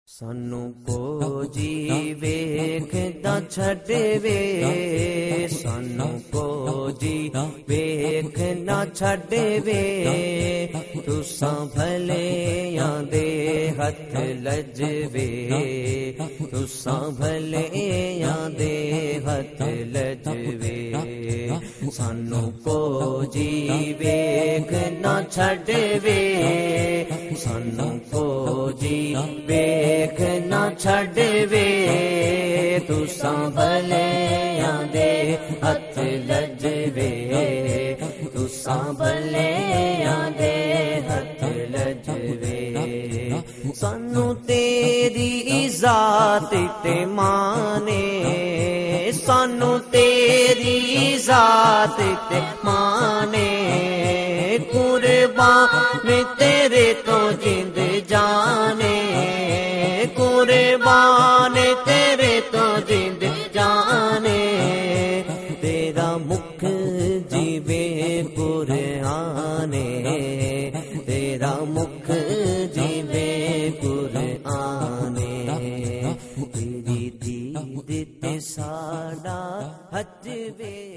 सानू को जी वेखदा छड़वे, सानू को जी वेखना छड़वे, तुसां भलेयां दे हथ लजवे, तुसां भलेयां दे हथ लजवे। सानू को जी वेखना छड़वे, सानू को जी वेखना छड़वे, तुसां भलेयां दे हथ लजवे, तुसां भलेयां दे हथ लजवे। सानू तेरी जात ते माने, सानू तेरी जात ते माने, कुर्बान तेरे तो जिंद जाने, कुर्बान तेरे तो जिंद जाने। तेरा मुख जीवे कुरआने, तेरा मुख जीवे कुरआने। तेरी दीद ते साड़ा हजवे।